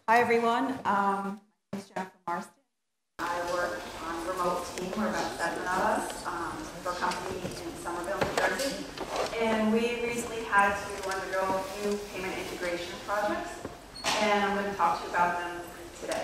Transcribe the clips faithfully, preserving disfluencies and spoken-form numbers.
Hi, everyone. Um, my name is Jennifer Marston. I work on a remote team. We're about seven of us um, for a company in Somerville, New Jersey. And we recently had to undergo a few payment integration projects. And I'm going to talk to you about them today.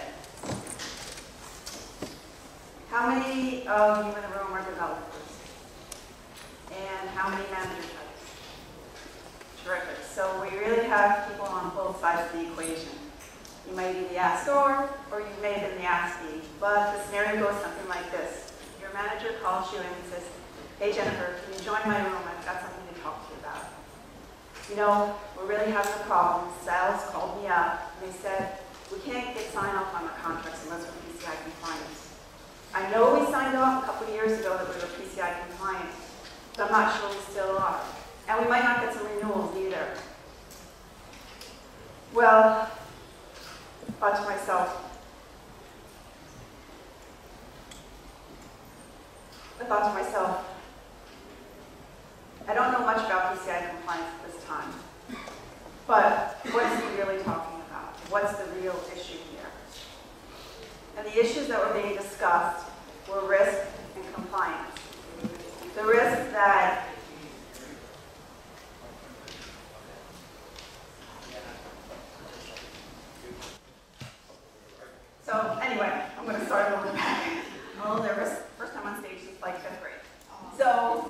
How many of you in the room are developers? And how many manager types? Terrific. So we really have people on both sides of the equation. You may be the asked or, or you may have been the askee, but the scenario goes something like this. Your manager calls you and says, hey Jennifer, can you join my room? I've got something to talk to you about. You know, we're really having a problem. Sales called me up and they said, we can't get sign off on our contracts unless we're P C I compliant. I know we signed off a couple of years ago that we were P C I compliant, but I'm not sure we still are. And we might not get some renewals either. Well, I thought to myself, I thought to myself, I don't know much about P C I compliance at this time, but what is he really talking about? What's the real issue here? And the issues that were being discussed were risk and compliance. The risk that So anyway, I'm going to start a little bit back. I'm a little nervous. First time on stage since like fifth grade. So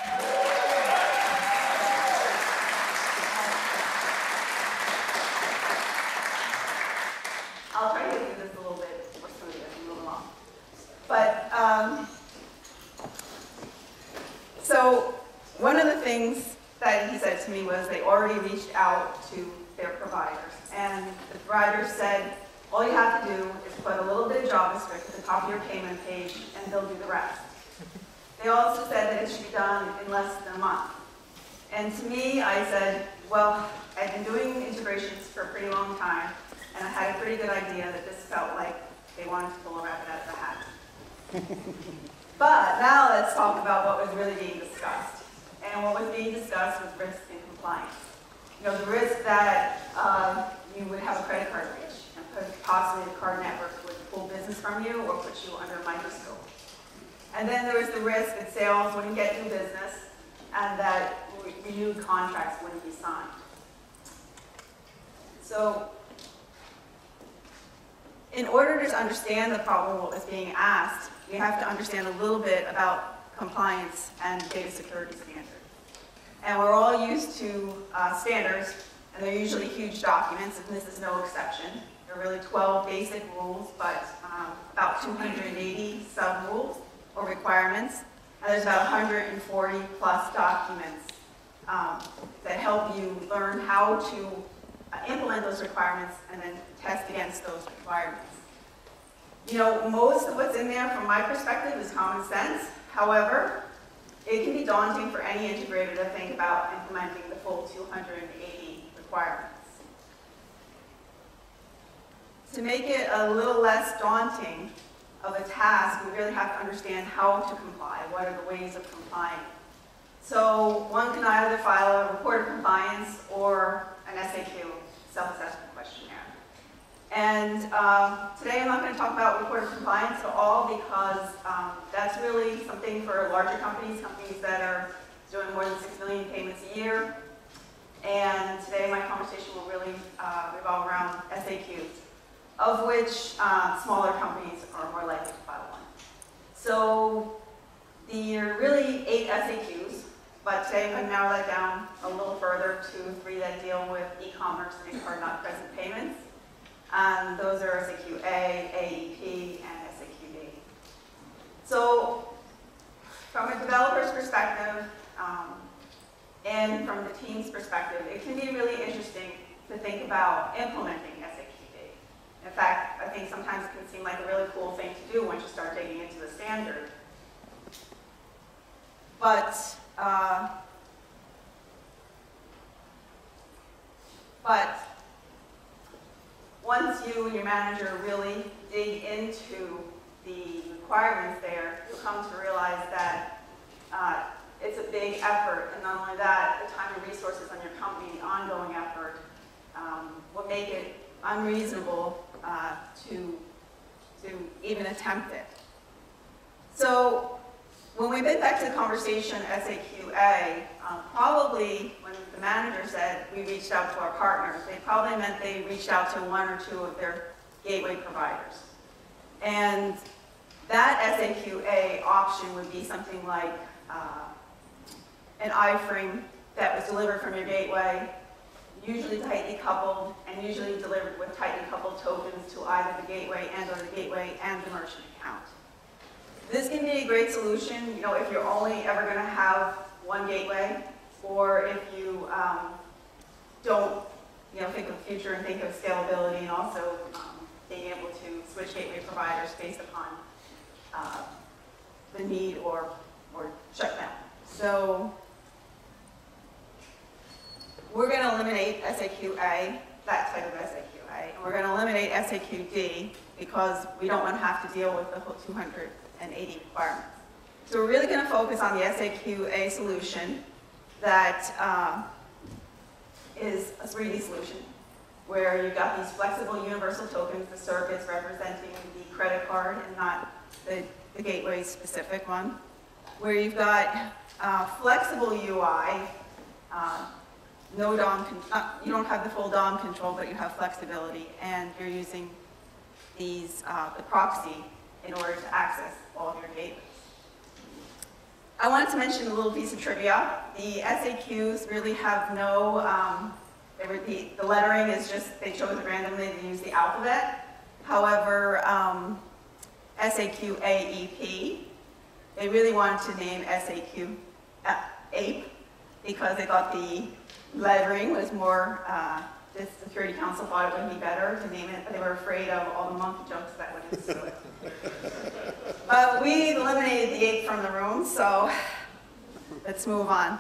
I'll try to get through this a little bit more smoothly as we move along. But um, so one of the things that he said to me was they already reached out to their providers, and the provider said, all you have to do is put a little bit of JavaScript at the top of your payment page, and they'll do the rest. They also said that it should be done in less than a month. And to me, I said, well, I've been doing integrations for a pretty long time, and I had a pretty good idea that this felt like they wanted to pull a rabbit out of the hat. But now let's talk about what was really being discussed. And what was being discussed was risk and compliance. You know, the risk that um, you would have a credit card breach, possibly the card network would pull business from you or put you under a microscope. And then there was the risk that sales wouldn't get new business and that re renewed contracts wouldn't be signed. So in order to understand the problem what was being asked, we have to understand a little bit about compliance and data security standards. And we're all used to uh, standards, and they're usually huge documents, and this is no exception. There are really twelve basic rules, but um, about two hundred eighty sub-rules or requirements. And there's about one hundred forty plus documents um, that help you learn how to uh, implement those requirements and then test against those requirements. You know, most of what's in there from my perspective is common sense. However, it can be daunting for any integrator to think about implementing the full two hundred eighty requirements. To make it a little less daunting of a task, we really have to understand how to comply. What are the ways of complying? So one can either file a report of compliance or an S A Q, self-assessment questionnaire. And um, today I'm not going to talk about report of compliance at all because um, that's really something for larger companies, companies that are doing more than six million payments a year. And today my conversation will really uh, revolve around S A Qs, of which uh, smaller companies are more likely to file one. So there are really eight S A Qs, but today I'm going to narrow that down a little further to three that deal with e-commerce and card not present payments. And those are S A Q A, A E P, and S A Q D. So from a developer's perspective, um, and from the team's perspective, it can be really interesting to think about implementing S A Q D. In fact, I think sometimes it can seem like a really cool thing to do once you start digging into the standard. But, uh, but once you and your manager really dig into the requirements there, you'll come to realize that uh, it's a big effort, and not only that, the time and resources on your company, the ongoing effort, um, will make it unreasonable uh, to, to even attempt it. So when we went back to the conversation S A Q A, um, probably when the manager said we reached out to our partners, they probably meant they reached out to one or two of their gateway providers. And that S A Q A option would be something like uh, an iframe that was delivered from your gateway, usually tightly coupled, and usually delivered with tightly coupled tokens to either the gateway and or the gateway and the merchant account. This can be a great solution, you know, if you're only ever going to have one gateway, or if you um, don't, you know, think of the future and think of scalability, and also um, being able to switch gateway providers based upon uh, the need or or shutdown. So we're going to eliminate S A Q A, that type of S A Q A, and we're going to eliminate S A Q D because we don't want to have to deal with the whole two hundred eighty requirements. So we're really going to focus on the S A Q A solution that uh, is a three D solution, where you've got these flexible universal tokens, the circuits representing the credit card and not the, the gateway specific one, where you've got uh, flexible U I, uh, no D O M, uh, you don't have the full D O M control, but you have flexibility, and you're using these, uh, the proxy in order to access all of your gateways. I wanted to mention a little piece of trivia. The S A Qs really have no, um, they were the, the lettering is just, they chose it randomly to use the alphabet. However, um, S A Q A E P, they really wanted to name S A Q uh, A P E because they thought the lettering was more, uh, the Security Council thought it would be better to name it, but they were afraid of all the monkey jokes that would ensue it. But we eliminated the ape from the room, so let's move on.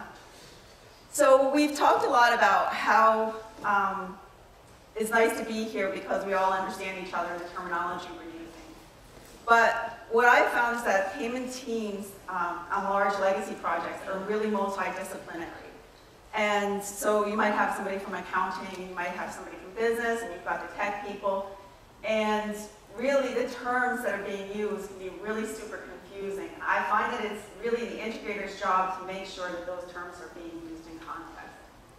So we've talked a lot about how um, it's nice to be here because we all understand each other and the terminology we're using. But what I found is that payment teams um, on large legacy projects are really multidisciplinary. And so you might have somebody from accounting, you might have somebody from business, and you've got the tech people. And really the terms that are being used can be really super confusing. And I find that it's really the integrator's job to make sure that those terms are being used in context.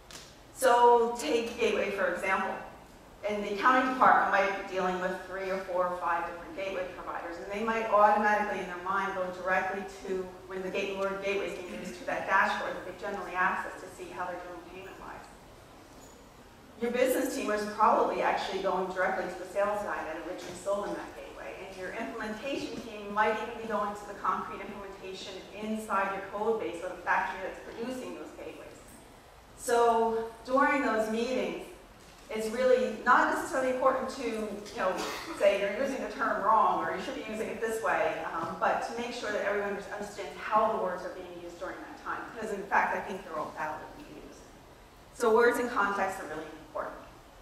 So take gateway, for example. And the accounting department might be dealing with three or four or five different gateway providers, and they might automatically in their mind go directly to, when the gateway word gateway is being used, to that dashboard that they generally access to see how they're doing payment-wise. Your business team is probably actually going directly to the sales guy that originally sold them that gateway, and your implementation team might even be going to the concrete implementation inside your code base of the factory that's producing those gateways. So during those meetings, it's really not necessarily important to, you know, say you're using the term wrong or you should be using it this way, um, but to make sure that everyone understands how the words are being used during that time, because in fact I think they're all valid to be used. So words and context are really important.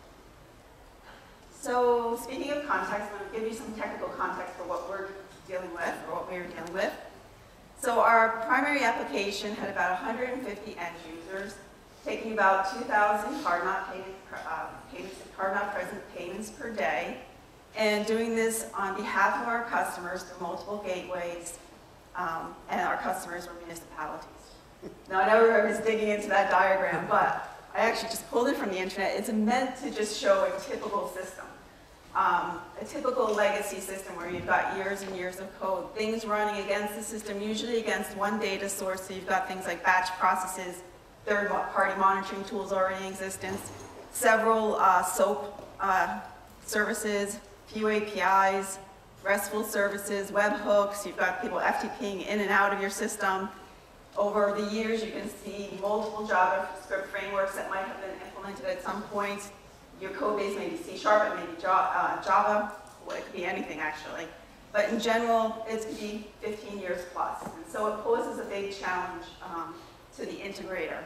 So speaking of context, I'm going to give you some technical context for what we're dealing with, or what we were dealing with. So our primary application had about one hundred fifty end users, taking about two thousand card not payments, uh, payments, card not present payments per day, and doing this on behalf of our customers through multiple gateways, um, and our customers were municipalities. Now I know I was digging into that diagram, but I actually just pulled it from the internet. It's meant to just show a typical system. Um, a typical legacy system where you've got years and years of code, things running against the system, usually against one data source, so you've got things like batch processes, third-party monitoring tools already in existence, several uh, SOAP uh, services, few A P Is, RESTful services, webhooks. You've got people F T Ping in and out of your system. Over the years, you can see multiple JavaScript frameworks that might have been implemented at some point. Your code base may be C sharp, it may be Java, well, it could be anything actually. But in general, it could be fifteen years plus. And so it poses a big challenge um, to the integrator.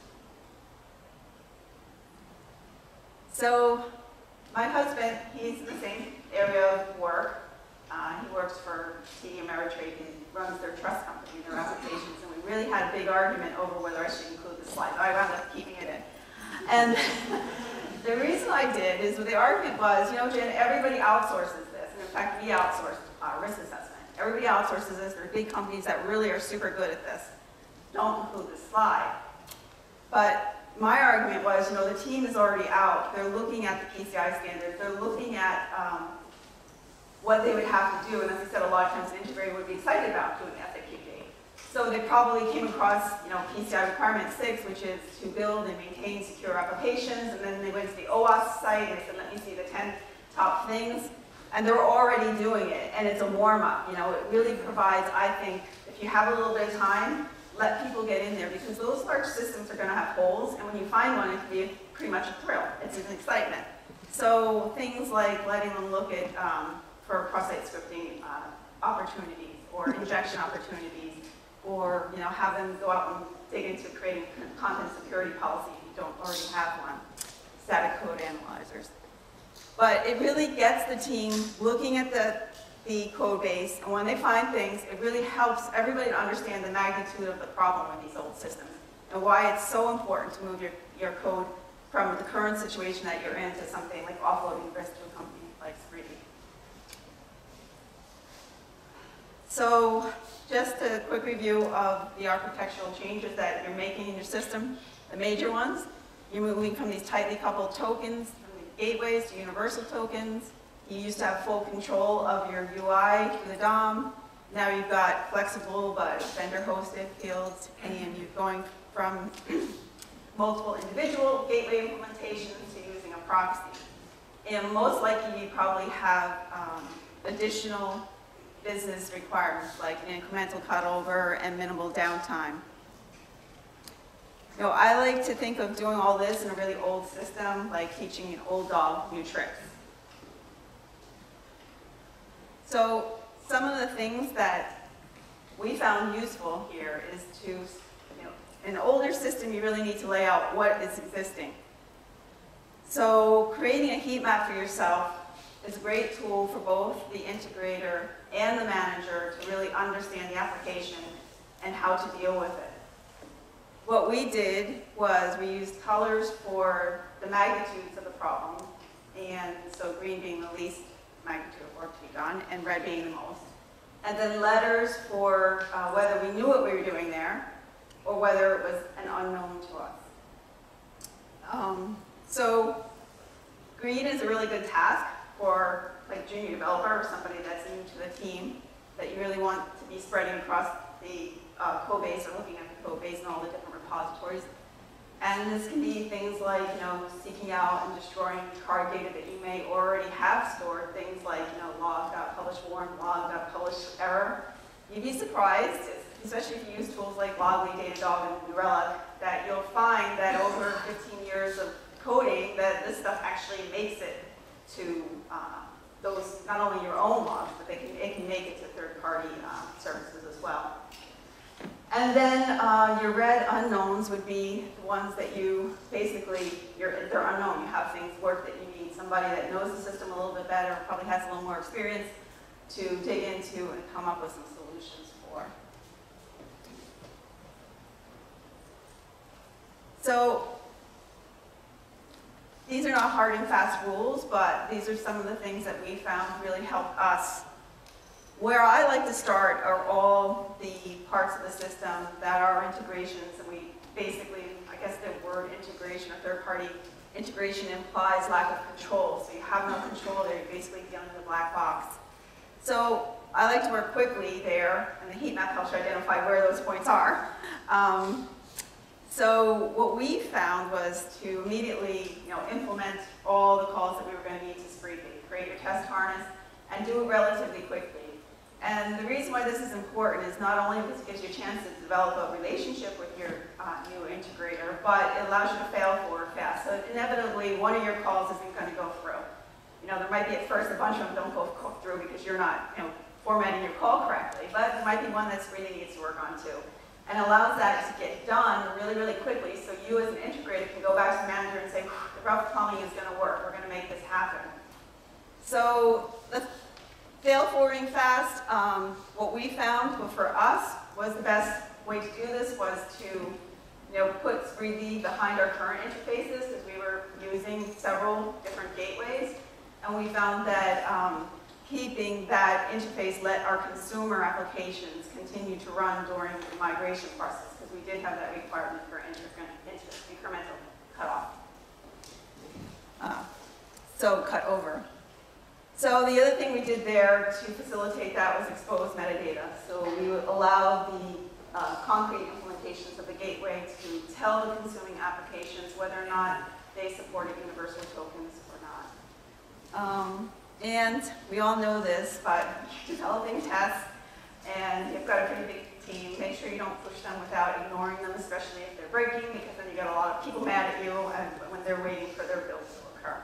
So my husband, he's in the same area of work. Uh, he works for T D Ameritrade and runs their trust company, their applications, and we really had a big argument over whether I should include the slide. I wound up keeping it in. And the reason I did is, the argument was, you know, Jen, everybody outsources this. And in fact, we outsource uh, risk assessment. Everybody outsources this. There are big companies that really are super good at this. Don't include this slide. But my argument was, you know, the team is already out. They're looking at the P C I standards. They're looking at um, what they would have to do. And as I said, a lot of times an integrator would be excited about doing F A Q D. So they probably came across, you know, P C I requirement six, which is to build and maintain secure applications. And then they went to the O W A S site and they said, let me see the ten top things. And they're already doing it. And it's a warm-up. You know, it really provides, I think, if you have a little bit of time, let people get in there, because those large systems are going to have holes, and when you find one, it can be pretty much a thrill. It's an excitement. So things like letting them look at, um, for cross-site scripting uh, opportunities, or injection opportunities, or you know, have them go out and dig into creating content security policy if you don't already have one, static code analyzers. But it really gets the team looking at the the code base, and when they find things, it really helps everybody to understand the magnitude of the problem with these old systems and why it's so important to move your, your code from the current situation that you're in to something like offloading risk to a company like Spreedy. So just a quick review of the architectural changes that you're making in your system. The major ones, you're moving from these tightly coupled tokens, from the gateways to universal tokens. You used to have full control of your U I through the D O M. Now you've got flexible but vendor-hosted fields, and you're going from multiple individual gateway implementations to using a proxy. And most likely you probably have um, additional business requirements like an incremental cutover and minimal downtime. You know, I like to think of doing all this in a really old system, like teaching an old dog new tricks. So some of the things that we found useful here is to, you know, in an older system, you really need to lay out what is existing. So creating a heat map for yourself is a great tool for both the integrator and the manager to really understand the application and how to deal with it. What we did was we used colors for the magnitudes of the problem, and so green being the least magnitude of work to be done, and red being the most. And then letters for uh, whether we knew what we were doing there, or whether it was an unknown to us. Um, so green is a really good task for like junior developer or somebody that's new to the team that you really want to be spreading across the uh, code base or looking at the code base and all the different repositories. And this can be things like, you know, seeking out and destroying card data that you may already have stored, things like, you know, log.publish warn, log.publish error. You'd be surprised, especially if you use tools like Loggly, Datadog, and New Relic, that you'll find that over fifteen years of coding that this stuff actually makes it to uh, those, not only your own logs, but they can, it can make it to third-party uh, services as well. And then uh, your red unknowns would be the ones that you basically, you're, they're unknown. You have things, work that you need somebody that knows the system a little bit better, probably has a little more experience to dig into and come up with some solutions for. So these are not hard and fast rules, but these are some of the things that we found really helped us. Where I like to start are all the parts of the system that are integrations, and we basically, I guess the word integration or third-party integration implies lack of control. So you have no control there, you're basically dealing with a black box. So I like to work quickly there, and the heat map helps you identify where those points are. Um, so what we found was to immediately, you know, implement all the calls that we were going to need to Spreedy, create your test harness, and do it relatively quickly. And the reason why this is important is not only because it gives you a chance to develop a relationship with your uh, new integrator, but it allows you to fail forward fast. So inevitably, one of your calls isn't going to go through. You know, there might be at first a bunch of them don't go through because you're not, you know, formatting your call correctly, but there might be one that's really needs to work on too. And allows that to get done really, really quickly, so you as an integrator can go back to the manager and say, the rough plumbing is going to work. We're going to make this happen. So let's fail forwarding fast. Um, what we found for us was the best way to do this was to you know, put three D behind our current interfaces because we were using several different gateways. And we found that um, keeping that interface let our consumer applications continue to run during the migration process because we did have that requirement for inter inter incremental cutoff. Uh, so cut over. So the other thing we did there to facilitate that was expose metadata. So we would allow the uh, concrete implementations of the gateway to tell the consuming applications whether or not they supported universal tokens or not. Um, and we all know this, but developing tests, and you've got a pretty big team, make sure you don't push them without ignoring them, especially if they're breaking, because then you get a lot of people mad at you and when they're waiting for their builds to occur.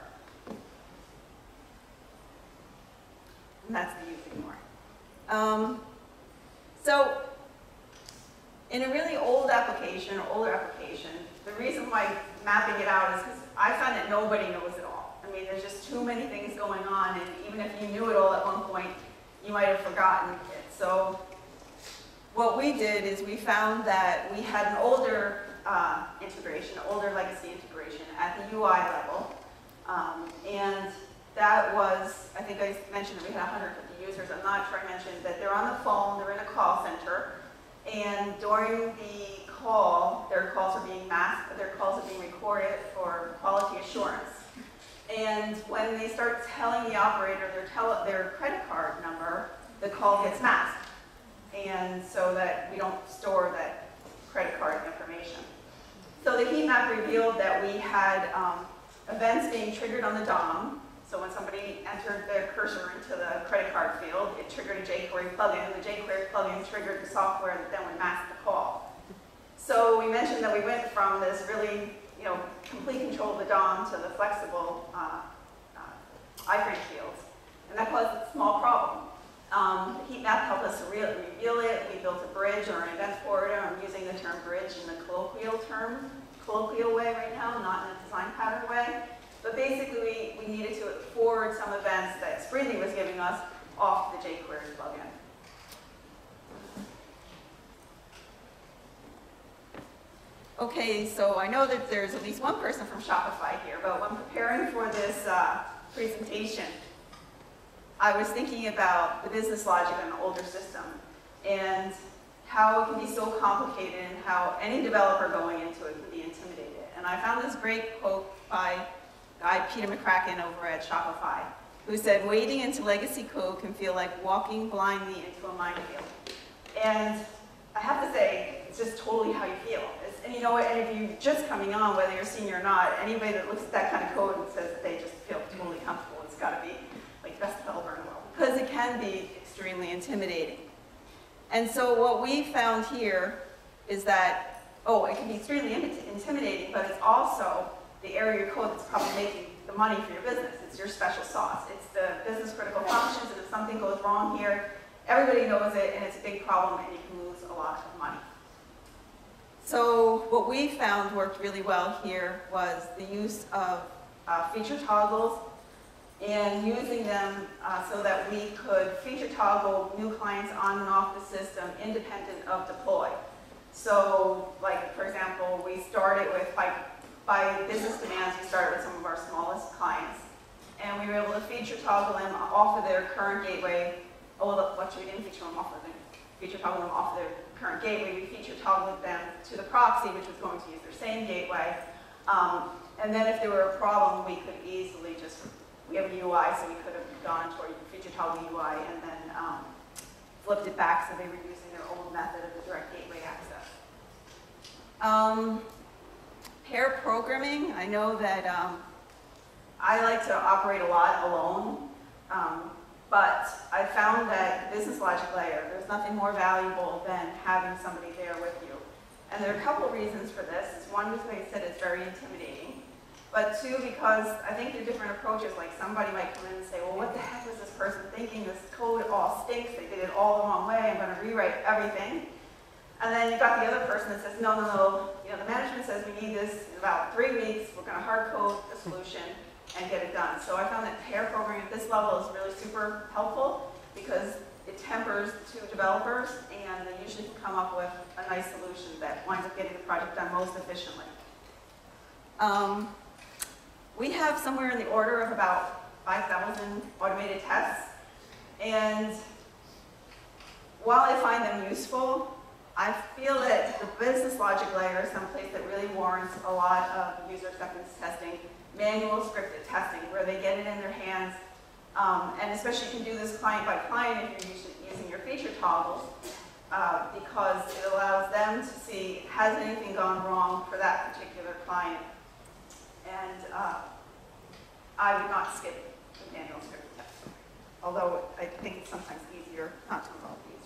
And that's the use ignore. Um, so, in a really old application, or older application, the reason why mapping it out is because I found that nobody knows it all. I mean, there's just too many things going on, and even if you knew it all at one point, you might have forgotten it. So, what we did is we found that we had an older uh, integration, older legacy integration at the U I level, um, and that was, I think I mentioned that we had one hundred fifty users. I'm not sure I mentioned that they're on the phone, they're in a call center, and during the call, their calls are being masked, but their calls are being recorded for quality assurance. And when they start telling the operator their, tele their credit card number, the call gets masked, and so that we don't store that credit card information. So the heat map revealed that we had um, events being triggered on the D O M. So when somebody entered their cursor into the credit card field, it triggered a jQuery plugin, and the jQuery plugin triggered the software that then would mask the call. So we mentioned that we went from this really, you know, complete control of the D O M to the flexible uh, uh, iframe fields, and that caused a small problem. Um, the heat map helped us to re reveal it. We built a bridge or an event forwarder. I'm using the term bridge in the colloquial term, colloquial way right now, not in a design pattern way. But basically, we, we needed to forward some events that Spreedly was giving us off the jQuery plugin. Okay, so I know that there's at least one person from Shopify here, but when preparing for this uh, presentation, I was thinking about the business logic of an older system and how it can be so complicated and how any developer going into it can be intimidated. And I found this great quote by guy Peter McCracken over at Shopify, who said, wading into legacy code can feel like walking blindly into a minefield. And I have to say, it's just totally how you feel. It's, and you know what, and if you're just coming on, whether you're senior or not, anybody that looks at that kind of code and says that they just feel totally comfortable, it's got to be like best developer in the world, because it can be extremely intimidating. And so what we found here is that, oh, it can be extremely intimidating, but it's also the area of your code that's probably making the money for your business. It's your special sauce. It's the business critical functions, and if something goes wrong here, everybody knows it, and it's a big problem, and you can lose a lot of money. So what we found worked really well here was the use of uh, feature toggles and using them uh, so that we could feature toggle new clients on and off the system independent of deploy. So, like, for example, we started with, by, by business demands, we started with some of our smallest clients, and we were able to feature toggle them off of their current gateway. Oh, well, actually, we didn't feature them off of them. Feature toggle them off of their current gateway. We feature toggled them to the proxy, which was going to use their same gateway. Um, and then if there were a problem, we could easily just, we have a U I, so we could have gone toward feature toggle U I and then um, flipped it back so they were using their old method of the direct gateway access. Um, pair programming, I know that um, I like to operate a lot alone, um, but I found that the business logic layer, there's nothing more valuable than having somebody there with you. And there are a couple of reasons for this. One, because like I said, it's very intimidating. But two, because I think there are different approaches. Like somebody might come in and say, well, what the heck was this person thinking? This code all stinks. They did it all the wrong way. I'm going to rewrite everything. And then you've got the other person that says, no, no, no. You know, the management says we need this in about three weeks. We're going to hard code the solution and get it done. So I found that pair programming at this level is really super helpful because it tempers the two developers, and they usually can come up with a nice solution that winds up getting the project done most efficiently. Um, we have somewhere in the order of about five thousand automated tests, and while I find them useful, I feel that the business logic layer is someplace that really warrants a lot of user acceptance testing, manual scripted testing, where they get it in their hands, um, and especially you can do this client by client if you're using, using your feature toggles, uh, because it allows them to see, has anything gone wrong for that particular client? And uh, I would not skip the manual scripted testing, although I think it's sometimes easier not to involve users.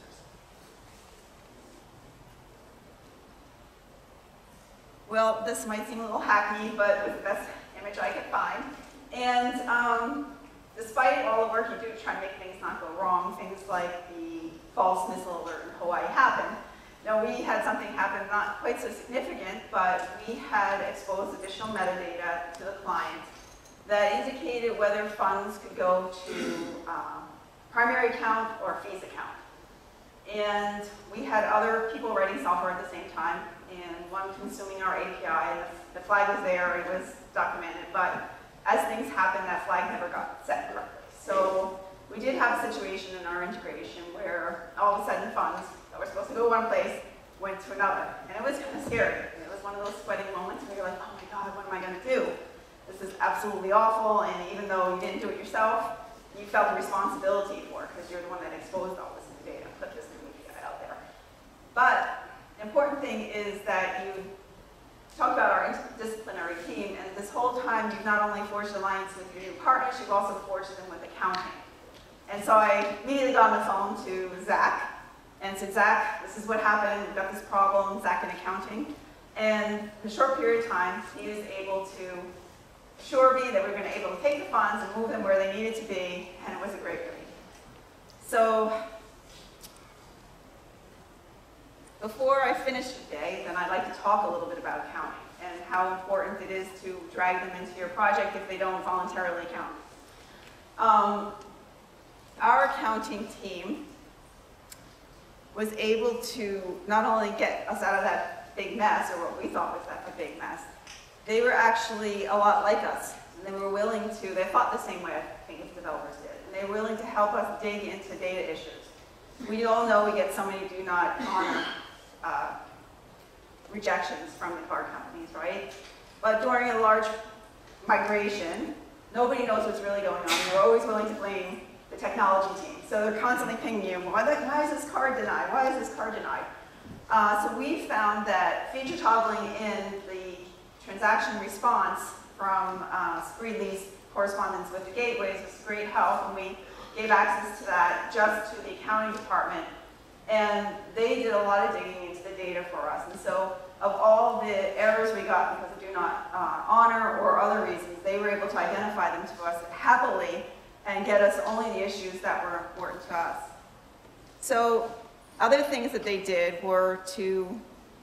Well, this might seem a little hacky, but it was the best image I could find. And um, despite all the work you do to try to make things not go wrong, things like the false missile alert in Hawaii happened. Now, we had something happen not quite so significant, but we had exposed additional metadata to the client that indicated whether funds could go to um, primary account or fees account. And we had other people writing software at the same time, and one consuming our A P I, and the, the flag was there, it was documented, but as things happened, that flag never got set correctly. So we did have a situation in our integration where all of a sudden funds that were supposed to go one place went to another, and it was kind of scary. It was one of those sweating moments where you're like, oh my God, what am I going to do? This is absolutely awful, and even though you didn't do it yourself, you felt the responsibility for it because you're the one that exposed all this new data, put this new A P I out there. But the important thing is that you talk about our interdisciplinary team, and this whole time you've not only forged alliance with your new partners, you've also forged them with accounting. And so I immediately got on the phone to Zach and said, Zach, this is what happened, we've got this problem, Zach in accounting. And in a short period of time, he was able to assure me that we were going to be able to take the funds and move them where they needed to be, and it was a great relief. So before I finish today, then I'd like to talk a little bit about accounting and how important it is to drag them into your project if they don't voluntarily account. Um, our accounting team was able to not only get us out of that big mess, or what we thought was that a big mess, they were actually a lot like us. And they were willing to, they thought the same way I think as developers did, and they were willing to help us dig into data issues. We all know we get so many do not honor uh, rejections from the card companies, right? But during a large migration, nobody knows what's really going on. You're always willing to blame the technology team. So they're constantly pinging you, why, the, why is this card denied? Why is this card denied? Uh, so we found that feature toggling in the transaction response from uh, Spreedly's correspondence with the gateways was great help, and we gave access to that just to the accounting department. And they did a lot of digging into the data for us. And so of all the errors we got because of do not uh, honor or other reasons, they were able to identify them to us happily and get us only the issues that were important to us. So other things that they did were to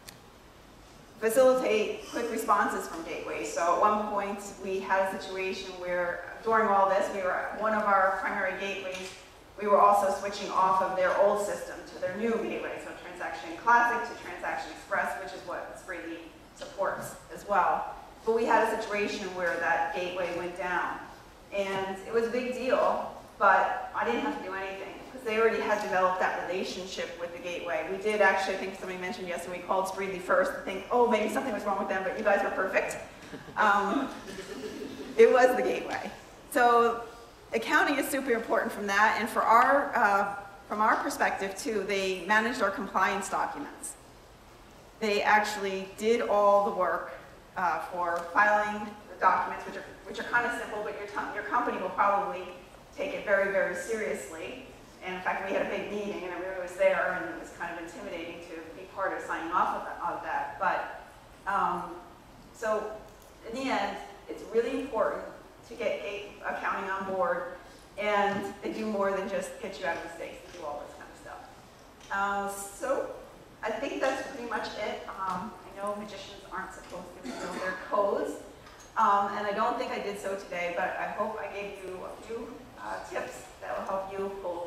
facilitate quick responses from gateways. So at one point we had a situation where during all this, we were at one of our primary gateways, we were also switching off of their old system to their new gateway, so Transaction Classic to Transaction Express, which is what Spreedly supports as well. But we had a situation where that gateway went down. And it was a big deal, but I didn't have to do anything because they already had developed that relationship with the gateway. We did actually, I think somebody mentioned yesterday, we called Spreedly first to think, oh, maybe something was wrong with them, but you guys were perfect. Um, it was the gateway. So accounting is super important from that, and for our, uh, from our perspective too, they managed our compliance documents. They actually did all the work uh, for filing the documents, which are, which are kind of simple, but your, your company will probably take it very, very seriously. And in fact, we had a big meeting, and everybody was there, and it was kind of intimidating to be part of signing off of that. Of that. But um, so in the end, it's really important to get accounting on board, and they do more than just get you out of mistakes. They do all this kind of stuff. Uh, so I think that's pretty much it. Um, I know magicians aren't supposed to know their codes, um, and I don't think I did so today, but I hope I gave you a few uh, tips that will help you pull